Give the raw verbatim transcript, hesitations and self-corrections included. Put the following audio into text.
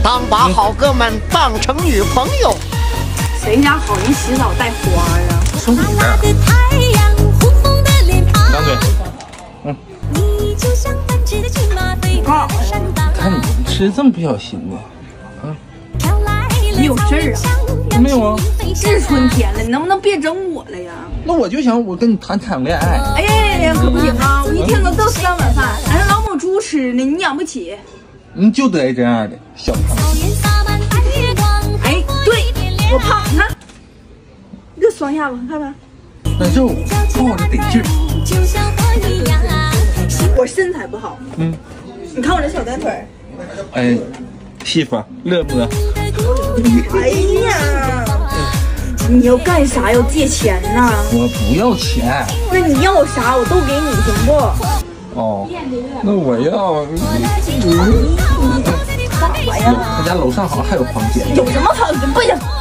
当把好哥们当成女朋友。 谁家好人洗澡带花啊？ 说你这。张嘴。嗯。 我告诉你， 看你吃这么不小心的，啊？ 你有事儿啊？ 没有啊。 是春天了，你能不能别整我了呀？ 那我就想我跟你谈场恋爱。 哎呀呀呀，可不行啊！我一天都都三碗饭，俺是老母猪吃呢，你养不起。 你就得这样的小胖。 哎，对，我胖，你看，你这双下巴，看看。 那肉抱着得劲儿。 我身材不好， 嗯， 你看我这小短腿。 哎，媳妇乐不乐？ 哎呀，你要干啥？要借钱呐？ 我不要钱。 那你要啥我都给你，行不？ 哦，那我要。 干啥呀？ 他家楼上好像还有房间。 有什么房间？不行。